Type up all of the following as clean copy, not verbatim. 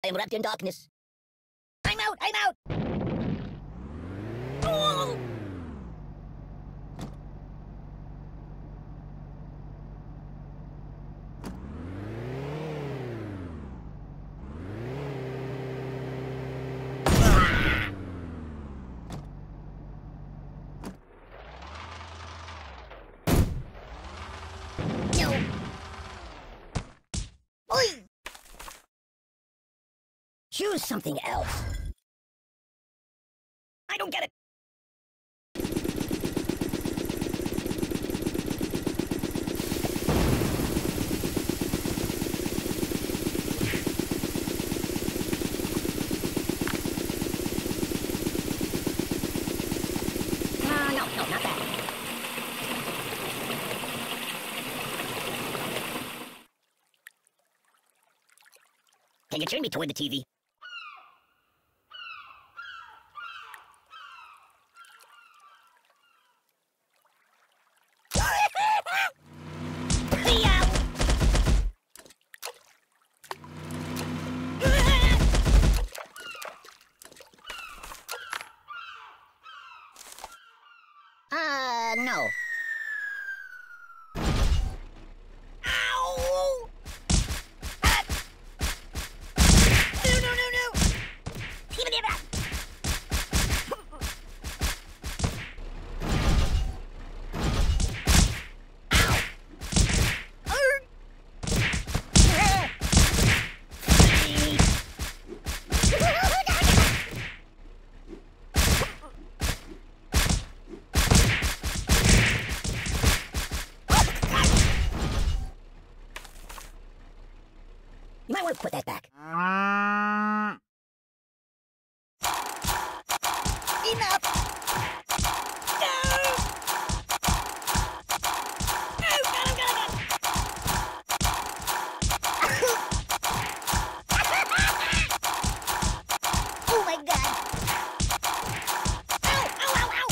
am wrapped in darkness. I'm out! I'm out! Oh! No! Oi! Choose something else. I don't get it. No, not that. Can you turn me toward the TV? No. Ow! Ah! No! Give it back! You might want to put that back. Enough! Oh my God! Ow!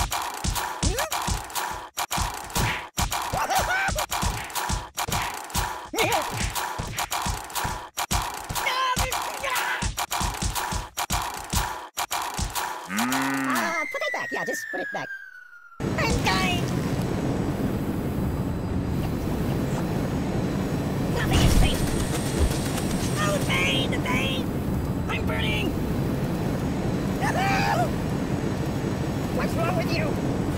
Put it back. Yeah, just put it back. I'm dying. Nothing is safe. Oh, the pain! I'm burning. Hello? What's wrong with you?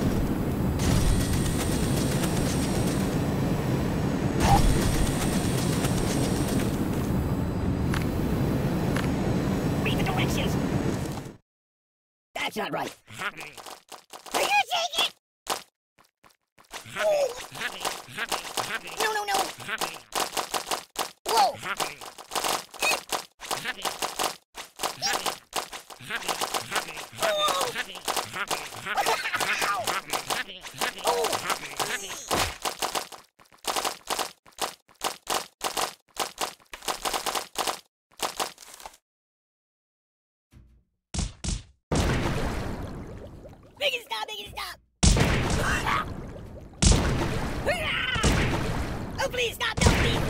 Read the directions. That's not right. Are you taking it? Oh. No. Whoa. Make it stop! Oh, please stop! No, please!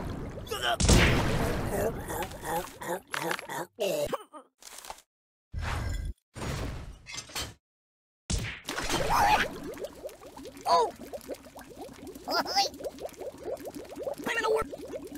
Oh! I'm in a war.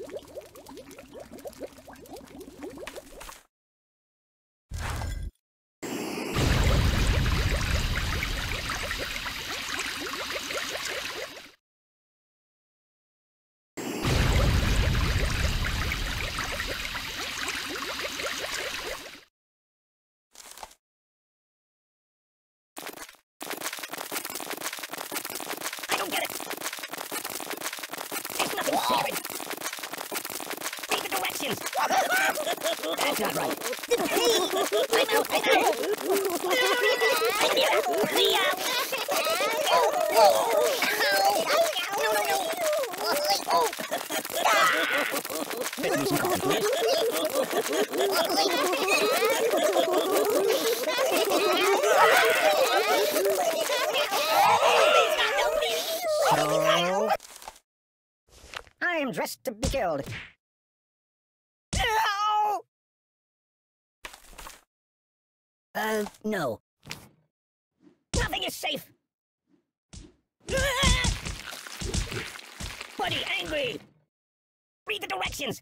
I don't get it. It's nothing sacred. Read the directions. That's not right. I'm out. So, I am dressed to be killed. No. Nothing is safe! Buddy, angry! Read the directions!